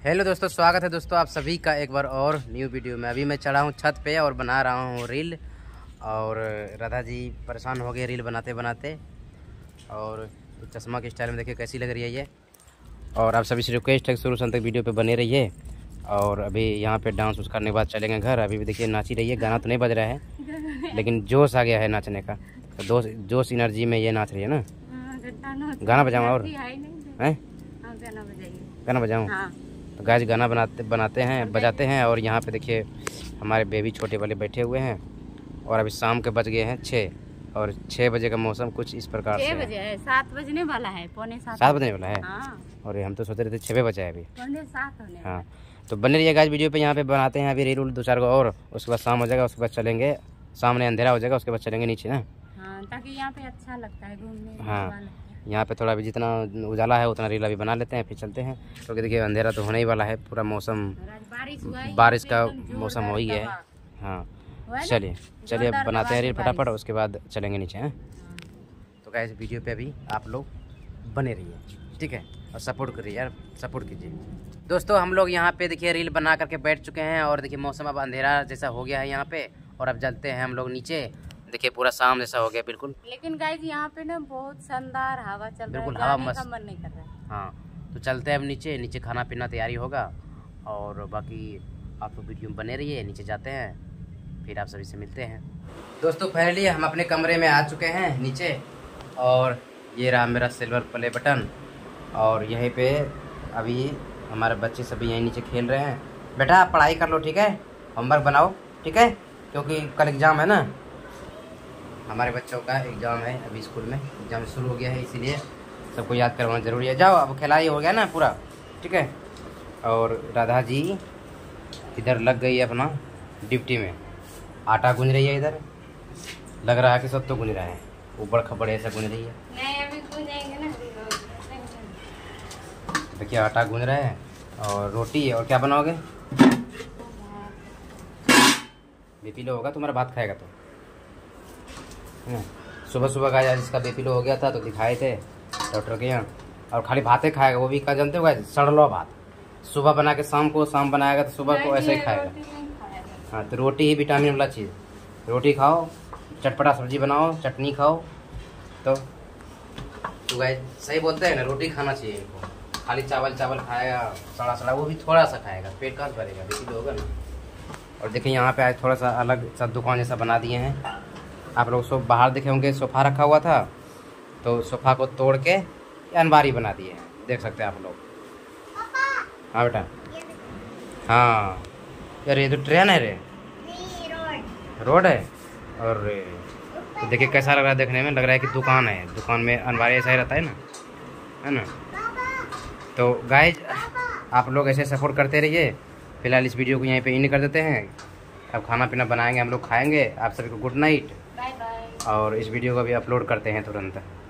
Hello दोस्तों, स्वागत है दोस्तों आप सभी का एक बार और न्यू वीडियो में। अभी मैं चढ़ा हूँ छत पे और बना रहा हूँ रील। और राधा जी परेशान हो गए रील बनाते बनाते। और चश्मा के स्टाइल में देखिए कैसी लग रही है ये। और आप सभी से रिक्वेस्ट है शुरू से अंत तक वीडियो पे बने रहिए। और अभी यहाँ पे डांस उस करने के बाद चलेंगे घर। अभी भी देखिए नाच ही रही है, गाना तो नहीं बज रहा है लेकिन जोश आ गया है नाचने का। तो जोश एनर्जी में ये नाच रही है ना। गाना बजाऊँ और हैं गाना बजाऊँ? तो गाइस गाना बनाते हैं बजाते हैं। और यहाँ पे देखिए हमारे बेबी छोटे वाले बैठे हुए हैं। और अभी शाम के बज गए हैं 6 और 6 बजे का मौसम कुछ इस प्रकार से 6 बजे है, 7 बजने वाला है, पौने 7 बजने वाला है। हाँ। और हम तो सोच रहे थे 6 बजे है अभी, पौने 7 होने वाला। हाँ। तो बने रहिए गाइस वीडियो पे। यहाँ पे बनाते हैं अभी रील 2-4 को और उसके बाद शाम हो जाएगा। उसके बाद चलेंगे, सामने अंधेरा हो जाएगा, उसके बाद चलेंगे नीचे ना। हाँ, ताकि यहाँ पे अच्छा लगता है घूमने। हाँ, यहाँ पे थोड़ा भी जितना उजाला है उतना रील अभी बना लेते हैं, फिर चलते हैं। क्योंकि देखिए अंधेरा तो होने ही वाला है, पूरा मौसम बारिश का मौसम हो ही गया है। हाँ चलिए बनाते हैं रील फटाफट, उसके बाद चलेंगे नीचे हैं। तो गाइस वीडियो पे अभी आप लोग बने रहिए, ठीक है? और सपोर्ट करिए यार, सपोर्ट कीजिए दोस्तों। हम लोग यहाँ पे देखिए रील बना करके बैठ चुके हैं। और देखिए मौसम अब अंधेरा जैसा हो गया है यहाँ पे। और अब चलते हैं हम लोग नीचे। देखिए पूरा शाम जैसा हो गया बिल्कुल। लेकिन गाइस यहाँ पे ना बहुत शानदार हवा चल रहा है, बिल्कुल हवा मस्त, मन नहीं कर रहा है। हाँ तो चलते हैं अब नीचे खाना पीना तैयारी होगा। और बाकी आप लोग वीडियो में बने रहिए। नीचे जाते हैं, फिर आप सभी से मिलते हैं दोस्तों। फाइनली हम अपने कमरे में आ चुके हैं नीचे। और ये रहा मेरा सिल्वर प्ले बटन। और यहीं पे अभी हमारे बच्चे सभी यहीं नीचे खेल रहे हैं। बेटा आप पढ़ाई कर लो, ठीक है? होमवर्क बनाओ, ठीक है? क्योंकि कल एग्ज़ाम है ना, हमारे बच्चों का एग्ज़ाम है। अभी स्कूल में एग्ज़ाम शुरू हो गया है, इसीलिए सबको याद करवाना ज़रूरी है। जाओ अब खिलाई हो गया ना पूरा, ठीक है? और राधा जी इधर लग गई है अपना ड्यूटी में। आटा गूंज रही है इधर, लग रहा है कि सब तो गूंज रहा है, ऊपर खपड़ ऐसा गूंज रही है। नहीं अभी गूंजेंगे ना। देखिए आटा गूंज रहा है और रोटी। और क्या बनाओगे? बीपी लो होगा तुम्हारा, भात खाएगा तो। सुबह सुबह का जिसका बीपी लो हो गया था तो दिखाए थे डॉक्टर के यहाँ। और खाली भाते खाएगा, वो भी क्या जानते हो गाइस? सड़लो भात। सुबह बना के शाम को, शाम बनाएगा तो सुबह को ऐसे ही खाएगा। हाँ तो रोटी ही विटामिन वाला चीज़, रोटी खाओ, चटपटा सब्जी बनाओ, चटनी खाओ। तो गाइस सही बोलते हैं ना, रोटी खाना चाहिए इनको। खाली चावल खाएगा सड़ा सड़ा, वो भी थोड़ा सा खाएगा, पेट कहाँ से भरेगा? बीपी लो होगा ना। और देखिए यहाँ पे आज थोड़ा सा अलग सा दुकान जैसा बना दिए हैं। आप लोग सब बाहर देखे होंगे, सोफ़ा रखा हुआ था तो सोफ़ा को तोड़ के अलमारी बना दिए हैं, देख सकते हैं आप लोग। हाँ बेटा, हाँ यार ये तो ट्रेन है रे, रोड है। और तो देखिए कैसा लग रहा है देखने में, लग रहा है कि दुकान है। दुकान में अलमारी ऐसा ही रहता है ना। तो गाइज आप लोग ऐसे सपोर्ट करते रहिए। फिलहाल इस वीडियो को यहीं पे एंड कर देते हैं। अब खाना पीना बनाएंगे, हम लोग खाएंगे। आप सभी को गुड नाइट। Bye bye. और इस वीडियो को भी अपलोड करते हैं तुरंत।